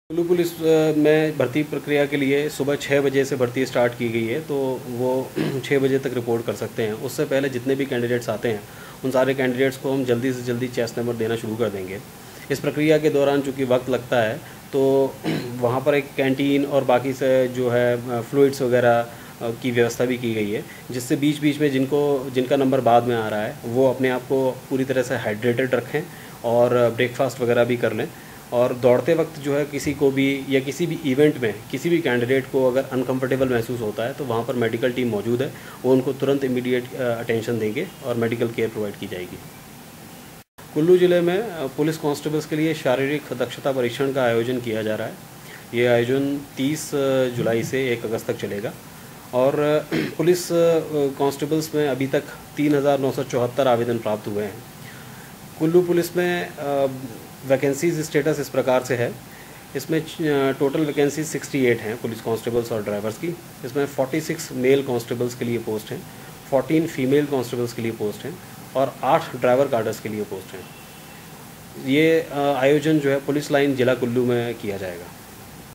Kullu police में भर्ती प्रक्रिया के लिए सुबह 6 बजे से भर्ती स्टार्ट की गई है, तो वो 6 बजे तक रिपोर्ट कर सकते हैं। उससे पहले जितने भी कैंडिडेट्स आते हैं उन सारे कैंडिडेट्स को हम जल्दी से जल्दी चेस नंबर देना शुरू कर देंगे। इस प्रक्रिया के दौरान चूँकि वक्त लगता है, तो वहाँ पर एक कैंटीन और बाकी से जो है फ्लूइड्स वगैरह की व्यवस्था भी की गई है, जिससे बीच बीच में जिनका नंबर बाद में आ रहा है वो अपने आप को पूरी तरह से हाइड्रेटेड रखें और ब्रेकफास्ट वगैरह भी कर लें। और दौड़ते वक्त जो है किसी को भी या किसी भी इवेंट में किसी भी कैंडिडेट को अगर अनकंफर्टेबल महसूस होता है तो वहाँ पर मेडिकल टीम मौजूद है, वो उनको तुरंत इमीडिएट अटेंशन देंगे और मेडिकल केयर प्रोवाइड की जाएगी। कुल्लू ज़िले में पुलिस कांस्टेबल्स के लिए शारीरिक दक्षता परीक्षण का आयोजन किया जा रहा है। ये आयोजन 30 जुलाई से 1 अगस्त तक चलेगा और पुलिस कांस्टेबल्स में अभी तक 3,974 आवेदन प्राप्त हुए हैं। कुल्लू पुलिस में वैकेंसीज स्टेटस इस प्रकार से है। इसमें टोटल वैकेंसीज 68 हैं पुलिस कांस्टेबल्स और ड्राइवर्स की। इसमें 46 मेल कांस्टेबल्स के लिए पोस्ट हैं, 14 फीमेल कांस्टेबल्स के लिए पोस्ट हैं और 8 ड्राइवर कार्डर्स के लिए पोस्ट हैं। ये आयोजन जो है पुलिस लाइन जिला कुल्लू में किया जाएगा।